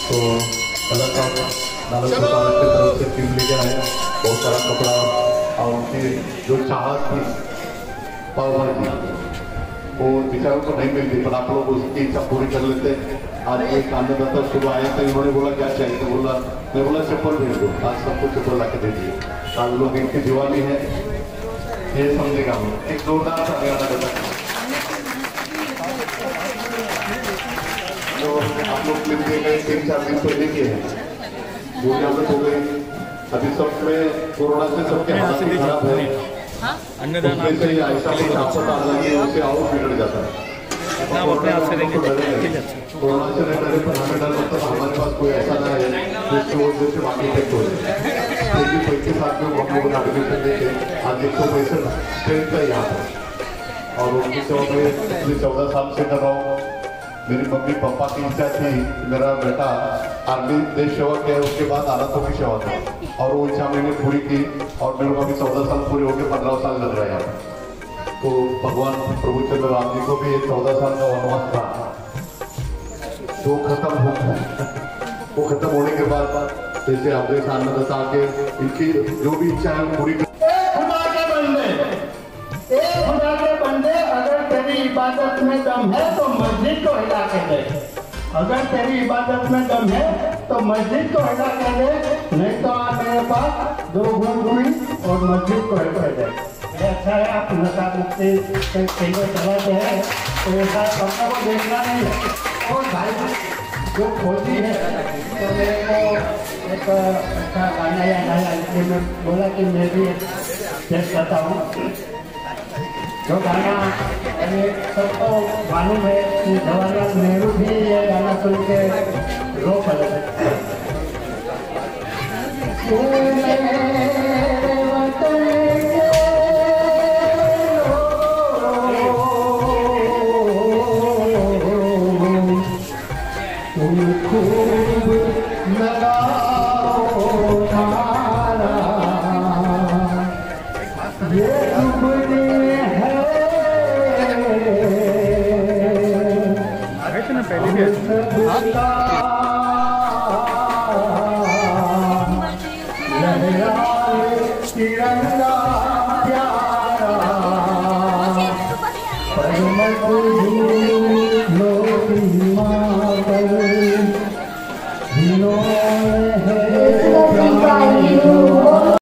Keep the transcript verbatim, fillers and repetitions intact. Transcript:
तो अलग का नालक गोपाल की तरफ से टीम लेके आए, बहुत सारा कपड़ा और उनकी जो चाहत थी पाव भाजी वो बेचारों को नहीं मिलती, पर आप लोग उसकी इच्छा पूरी कर लेते। आज एक अन्नदाता सुबह आए थे, उन्होंने बोला क्या चाहिए, तो बोला मैं बोला चप्पल भेज दो, आज सबको चप्पल ला के दे दिए। आज लोग इनकी दिवाली है ये समझेगा, एक जोरदार सा गाना बजा जो आप लोग फिल्म देख गए तीन चार दिन पहले के हैं, दुनिया में हो गई अभी सब में कोरोना से सबके हालात खराब है, उसमें से ऐसा कुछ आफत आ जाती है उससे और बिगड़ जाता है। कोरोना से नहीं डरे पर हमें डर लगता है हमारे पास कोई ऐसा ना है जिसकी वजह से बाकी इफेक्ट हो जाए। लेकिन पैसे साथ में हम लोगों ने एडमिशन देखे आज एक सौ पैंसठ स्ट्रेंथ है यहाँ पर, और उनकी सेवा में पिछले चौदह साल से कर रहा हूँ। मेरी मम्मी पापा की इच्छा थी मेरा बेटा आर्मी देश सेवा किया, उसके बाद आराधों की सेवा था और वो इच्छा मैंने पूरी की और मेरे को अभी चौदह साल पूरे हो गए, पंद्रह साल लग रहा है। तो भगवान प्रभु चंद्र राम जी को भी एक चौदह साल का वनवास था जो खत्म हो वो खत्म होने के बाद जैसे अवधेश अन्नदाता के इनकी जो भी इच्छा है वो पूरी कर। खुदा के बंदे अगर तेरी इबादत में दम है तो मस्जिद को हिला के दे, अगर तेरी इबादत में दम है तो मस्जिद को हिला के दे, नहीं तो आप मेरे पास दो घूम घूमी और मस्जिद को हिला दे। अच्छा है आप नशा मुक्ति कहीं चलाते हैं तो ऐसा सबका को देखना नहीं है। और भाई जो खोजी है तो मेरे को एक अच्छा गाना या गाया, इसलिए मैं बोला कि मैं भी चेक करता हूँ। जो गाना सबको मालूम है कि जवाहरलाल नेहरू भी ये गाना सुन के रो पड़े थे। पहले भी